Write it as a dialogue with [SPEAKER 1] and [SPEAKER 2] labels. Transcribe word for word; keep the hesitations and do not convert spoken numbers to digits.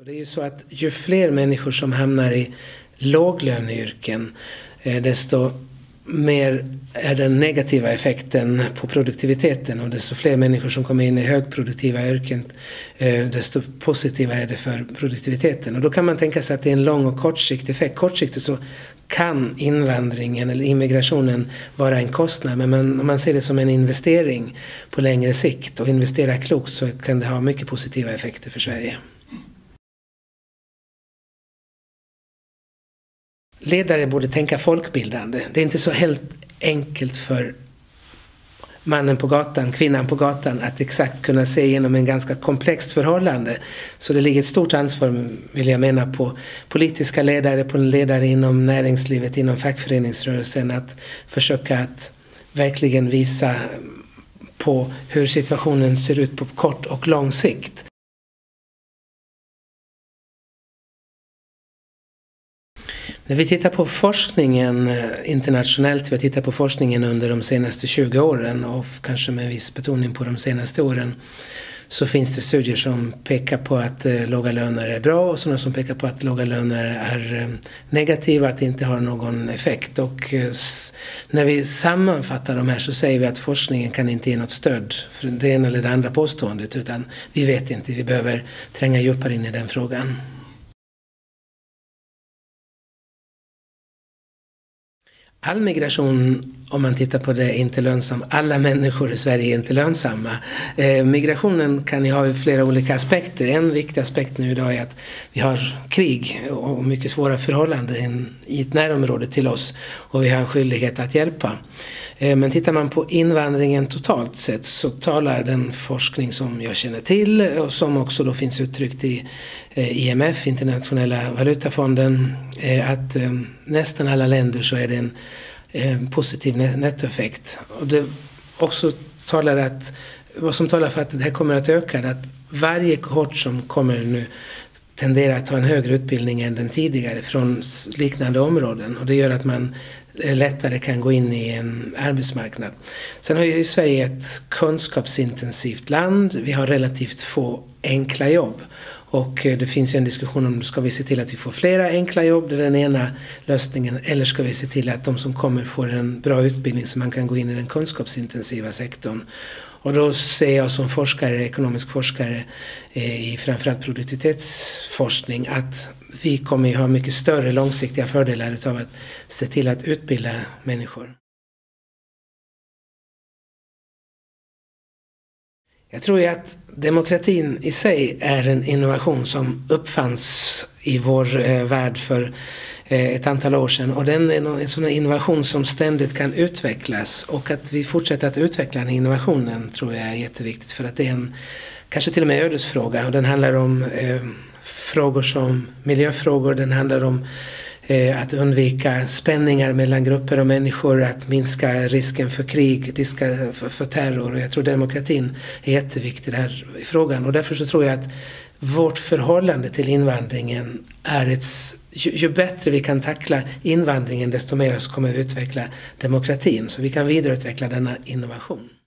[SPEAKER 1] Det är ju så att ju fler människor som hamnar i låglöneyrken, desto mer är den negativa effekten på produktiviteten, och desto fler människor som kommer in i högproduktiva yrken, desto positivare är det för produktiviteten. Och då kan man tänka sig att det är en lång och kortsiktig effekt. Kortsiktigt så kan invandringen eller immigrationen vara en kostnad, men man, om man ser det som en investering på längre sikt och investera klokt, så kan det ha mycket positiva effekter för Sverige. Ledare borde tänka folkbildande. Det är inte så helt enkelt för mannen på gatan, kvinnan på gatan att exakt kunna se igenom en ganska komplext förhållande. Så det ligger ett stort ansvar, vill jag mena, på politiska ledare, på ledare inom näringslivet, inom fackföreningsrörelsen, att försöka att verkligen visa på hur situationen ser ut på kort och lång sikt. När vi tittar på forskningen internationellt, vi tittar på forskningen under de senaste tjugo åren och kanske med viss betoning på de senaste åren, så finns det studier som pekar på att eh, låga löner är bra och sådana som pekar på att låga löner är eh, negativa, att det inte har någon effekt. Och eh, när vi sammanfattar de här så säger vi att forskningen kan inte ge något stöd för det ena eller det andra påståendet, utan vi vet inte, vi behöver tränga djupare in i den frågan. All migration, om man tittar på det, är inte lönsam. Alla människor i Sverige är inte lönsamma. Eh, migrationen kan ju ha flera olika aspekter. En viktig aspekt nu idag är att vi har krig och mycket svåra förhållanden i ett närområde till oss, och vi har en skyldighet att hjälpa. Eh, men tittar man på invandringen totalt sett, så talar den forskning som jag känner till och som också då finns uttryckt i eh, I M F, Internationella valutafonden, eh, att eh, nästan alla länder så är det en en positiv nettoeffekt. Och det också talar att, vad som talar för att det här kommer att öka, är att varje kohort som kommer nu tenderar att ha en högre utbildning än den tidigare från liknande områden, och det gör att man lättare kan gå in i en arbetsmarknad. Sen har ju Sverige ett kunskapsintensivt land, vi har relativt få enkla jobb. Och det finns ju en diskussion om, ska vi se till att vi får flera enkla jobb, det är den ena lösningen, eller ska vi se till att de som kommer får en bra utbildning så man kan gå in i den kunskapsintensiva sektorn. Och då ser jag som forskare, ekonomisk forskare i framförallt produktivitetsforskning, att vi kommer ju ha mycket större långsiktiga fördelar av att se till att utbilda människor. Jag tror ju att demokratin i sig är en innovation som uppfanns i vår eh, värld för eh, ett antal år sedan. Och den är en sån innovation som ständigt kan utvecklas. Och att vi fortsätter att utveckla den innovationen tror jag är jätteviktigt. För att det är en, kanske till och med ödesfråga. Och den handlar om eh, frågor som miljöfrågor, den handlar om att undvika spänningar mellan grupper och människor, att minska risken för krig, riska för, för terror. Och jag tror demokratin är jätteviktig där i frågan. Och därför så tror jag att vårt förhållande till invandringen är ett... Ju, ju bättre vi kan tackla invandringen, desto mer så kommer vi utveckla demokratin. Så vi kan vidareutveckla denna innovation.